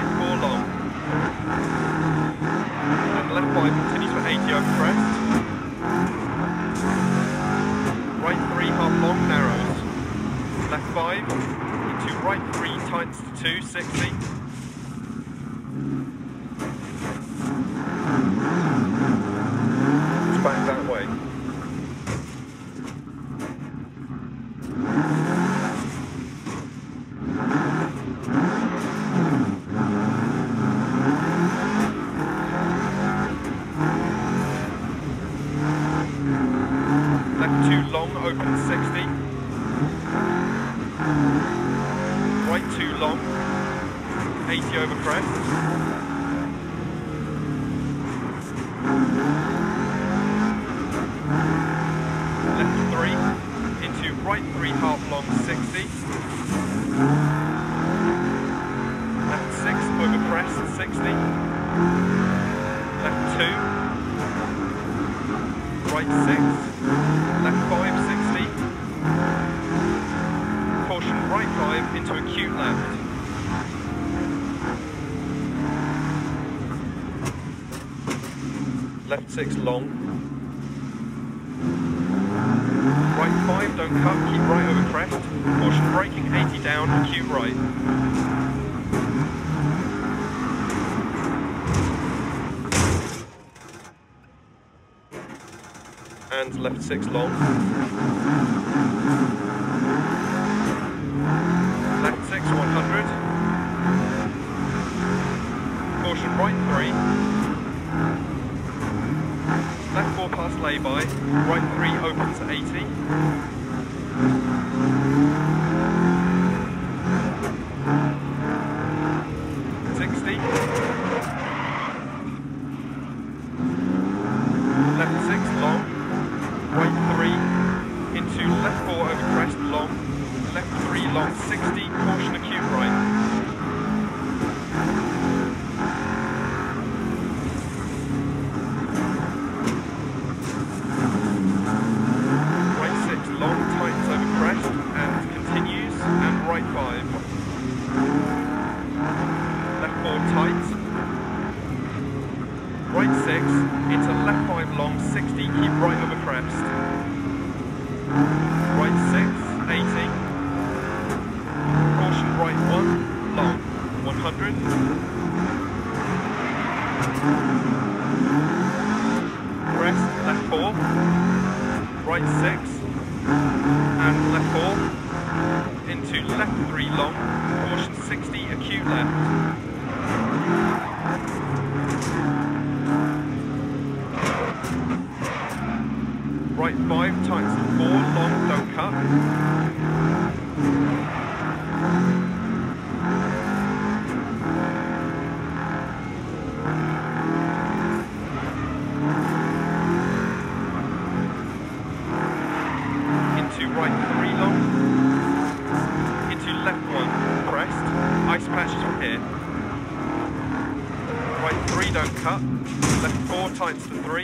left 4 long. And left 5 continues for 80 over crest. Right 3 half long, narrows. Left 5 into right 3 tightens to 2, 60. It's back that way. Left 2 long, open 60. Right 2 long, 80 over crest. Left 3 into right 3 half long, 60. Left 6 over crest, 60. Left 2. Right 6. Left 5, 60. Caution, right 5 into acute left. Left 6 long. Right 5, don't cut, keep right over crest. Caution, braking, 80 down, acute right. And left 6 long. Left 6, 100. Caution, right 3. Left 4 past lay-by. Right 3 open to 80. Left 6 long. Right 3 into left 4 over crest long, left 3 long, 60, caution acute right. Right 6 long, tightens over crest and continues, and right 5. Left 4 tight. Right 6 into left 5 long, 60, keep right over crest. Right 6, 80. Caution, right 1, long, 100. Crest, left 4. Right 6. And left 4. Into left 3 long. Caution, 60, acute left. Right 5, tightens to 4, long, don't cut. Into right 3 long. Into left 1, crest. Ice patches from here. Right 3, don't cut. Left 4, tightens to 3.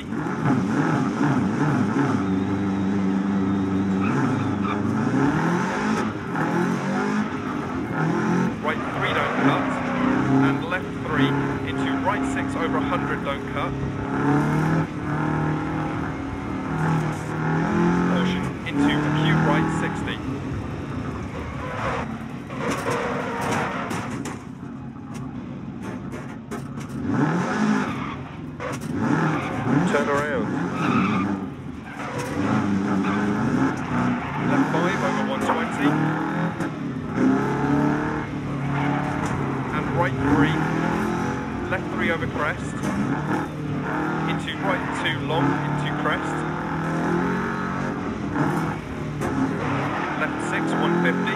Right 3, don't cut, and left 3 into right 6 over 100, don't cut. Caution, into acute right 60. Turn around. Left 5 over 120. Right 3, left 3 over crest, into right 2 long, into crest, left 6, 150,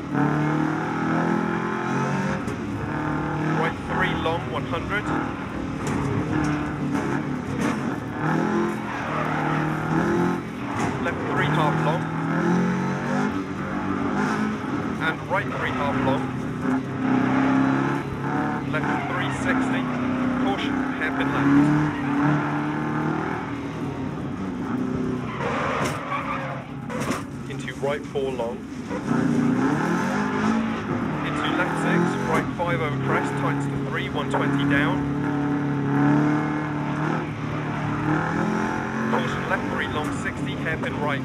right 3 long, 100, left 3 half long, and right 3 half long. Left 360, caution, hairpin left. Into right 4 long. Into left 6, right 5 5 over crest, tightens to 3, 120 down. Caution left 3 long 60, hairpin right.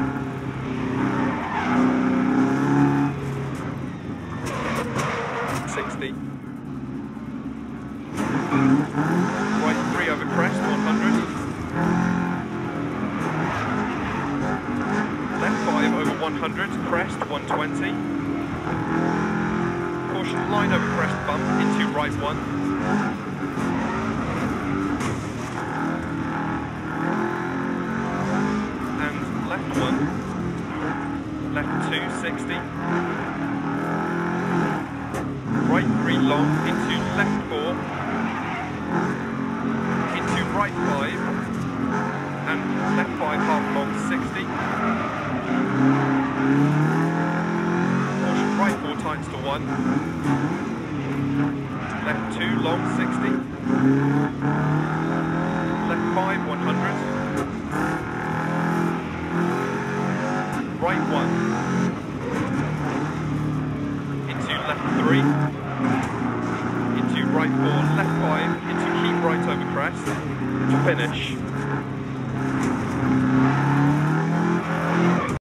Right 3 over crest, 100. Left 5 over 100, crest, 120. Caution line over crest bump into right 1. And left 1. Left 2, 60. Right 3 long into left 4. Into right 5. And left 5 half long, 60. Caution right 4 tightens to 1. Left 2 long, 60. Left 5, 100. Right 1. Into left 3. Into right 4, left 5. Into keep right over crest. To finish.